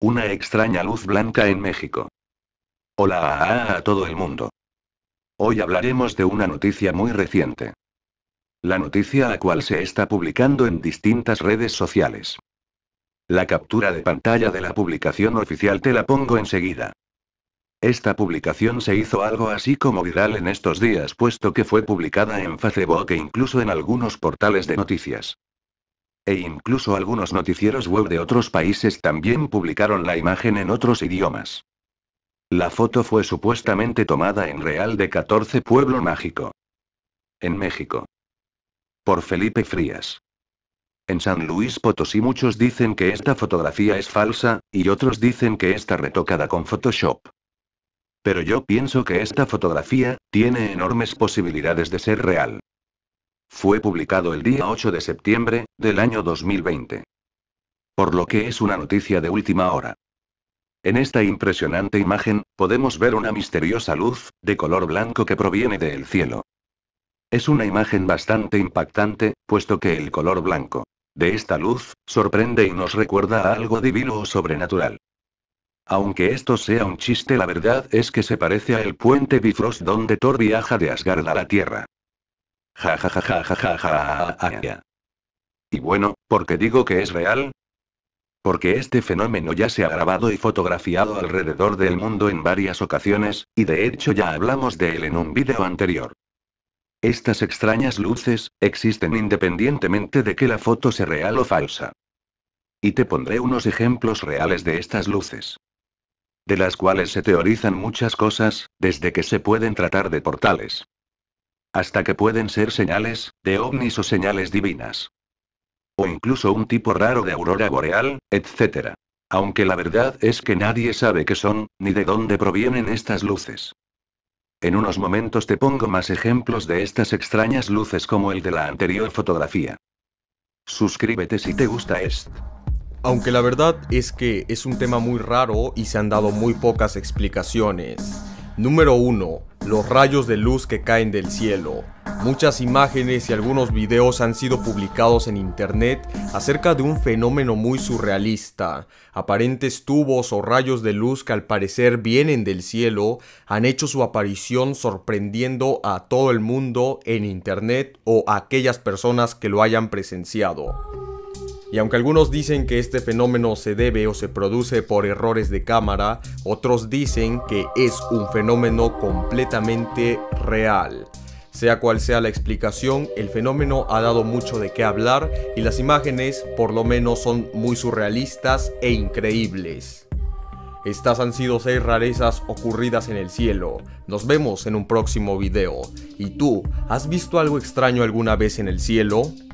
Una extraña luz blanca en México. Hola a todo el mundo. Hoy hablaremos de una noticia muy reciente. La noticia la cual se está publicando en distintas redes sociales. La captura de pantalla de la publicación oficial te la pongo enseguida. Esta publicación se hizo algo así como viral en estos días puesto que fue publicada en Facebook e incluso en algunos portales de noticias. E incluso algunos noticieros web de otros países también publicaron la imagen en otros idiomas. La foto fue supuestamente tomada en Real de 14 Pueblo Mágico, en México, por Felipe Frías. En San Luis Potosí muchos dicen que esta fotografía es falsa, y otros dicen que está retocada con Photoshop. Pero yo pienso que esta fotografía tiene enormes posibilidades de ser real. Fue publicado el día 8 de septiembre, del año 2020. Por lo que es una noticia de última hora. En esta impresionante imagen, podemos ver una misteriosa luz, de color blanco que proviene del cielo. Es una imagen bastante impactante, puesto que el color blanco de esta luz, sorprende y nos recuerda a algo divino o sobrenatural. Aunque esto sea un chiste, la verdad es que se parece a el puente Bifrost donde Thor viaja de Asgard a la Tierra. Ja ja ja ja ja ja ja ja ja. Y bueno, ¿por qué digo que es real? Porque este fenómeno ya se ha grabado y fotografiado alrededor del mundo en varias ocasiones, y de hecho ya hablamos de él en un vídeo anterior. Estas extrañas luces, existen independientemente de que la foto sea real o falsa. Y te pondré unos ejemplos reales de estas luces. De las cuales se teorizan muchas cosas, desde que se pueden tratar de portales. Hasta que pueden ser señales, de ovnis o señales divinas. O incluso un tipo raro de aurora boreal, etc. Aunque la verdad es que nadie sabe qué son, ni de dónde provienen estas luces. En unos momentos te pongo más ejemplos de estas extrañas luces como el de la anterior fotografía. Suscríbete si te gusta esto. Aunque la verdad es que es un tema muy raro y se han dado muy pocas explicaciones. Número 1. Los rayos de luz que caen del cielo. Muchas imágenes y algunos videos han sido publicados en internet acerca de un fenómeno muy surrealista. Aparentes tubos o rayos de luz que al parecer vienen del cielo han hecho su aparición sorprendiendo a todo el mundo en internet o a aquellas personas que lo hayan presenciado. Y aunque algunos dicen que este fenómeno se debe o se produce por errores de cámara, otros dicen que es un fenómeno completamente real. Sea cual sea la explicación, el fenómeno ha dado mucho de qué hablar y las imágenes, por lo menos, son muy surrealistas e increíbles. Estas han sido 6 rarezas ocurridas en el cielo. Nos vemos en un próximo video. ¿Y tú, has visto algo extraño alguna vez en el cielo?